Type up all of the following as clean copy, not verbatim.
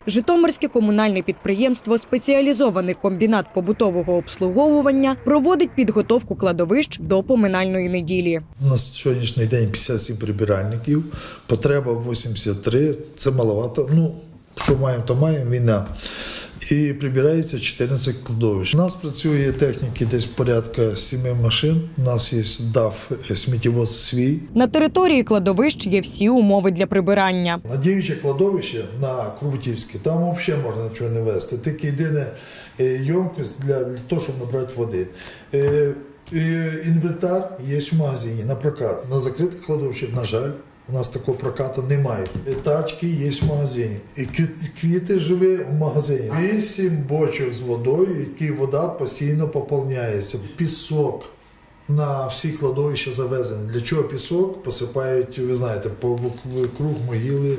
Житомирське комунальне підприємство «Спеціалізований комбінат побутового обслуговування» проводить підготовку кладовищ до поминальної неділі. У нас сьогоднішній день 57 прибиральників, потреба 83, це маловато. Що маємо, то маємо, війна. І прибирається 14 кладовищ. У нас працює техніки десь порядка 7 машин. У нас є ДАФ, сміттєвоз свій. На території кладовищ є всі умови для прибирання. На діюче кладовище на Круботівське, там взагалі можна нічого не вести. Тільки єдине ємкость для того, щоб набрати води. Інвентар є в магазині на прокат. На закрите кладовище, на жаль, у нас такого прокату немає. Тачки є в магазині. І квіти живі в магазині. 8 бочок з водою, які вода постійно поповняється. Пісок на всі кладовища завезений. Для чого пісок? Посипають, ви знаєте, круг могили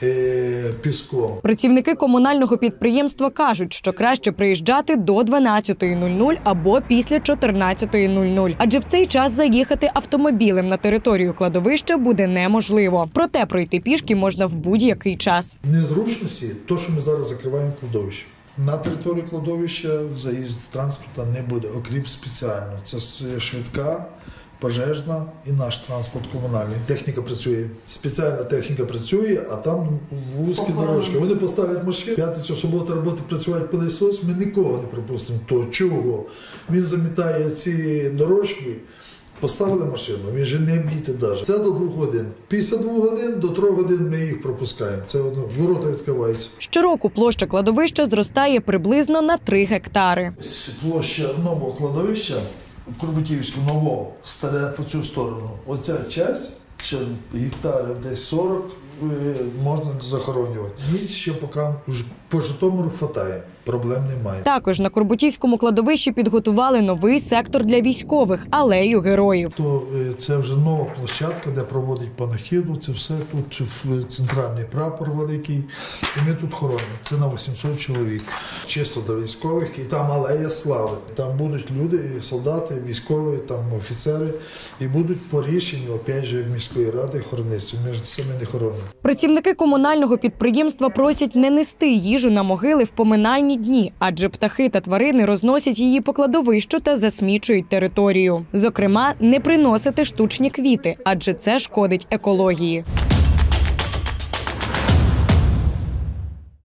піском. Працівники комунального підприємства кажуть, що краще приїжджати до 12:00 або після 14:00, адже в цей час заїхати автомобілем на територію кладовища буде неможливо. Проте пройти пішки можна в будь-який час. Незручності – то, що ми зараз закриваємо кладовище. На території кладовища заїзд транспорту не буде, окрім спеціально. Це швидка, пожежна і наш транспорт комунальний. Техніка працює. Спеціальна техніка працює, а там вузькі дорожки. Вони поставлять машину. П'ятницю, суботу роботи працювати пилосос, ми нікого не пропустимо. То чого? Він замітає ці дорожки. Поставили машину, він же не обійде навіть. Це до 2 годин. Після 2 годин до 3 годин ми їх пропускаємо. Це ворота відкриваються. Щороку площа кладовища зростає приблизно на 3 гектари. Площа нового кладовища, в Круботівську нового, старе по цю сторону. Оця часть, ще гектарів десь 40, можна захоронювати. Місць ще поки по Житомиру хватає. Проблем немає. Також на Курбутівському кладовищі підготували новий сектор для військових – алею героїв. Це вже нова площадка, де проводять панахиду. Це все тут центральний прапор великий. І ми тут хоронимо. Це на 800 чоловік. Чисто для військових. І там алея слави. Там будуть люди, солдати, військові, там офіцери. І будуть по рішенню, опять же, міської ради хоронитися. Ми ж самі не хоронимо. Працівники комунального підприємства просять не нести їжу на могили в поминальні дні, адже птахи та тварини розносять її по кладовищу та засмічують територію. Зокрема, не приносити штучні квіти, адже це шкодить екології.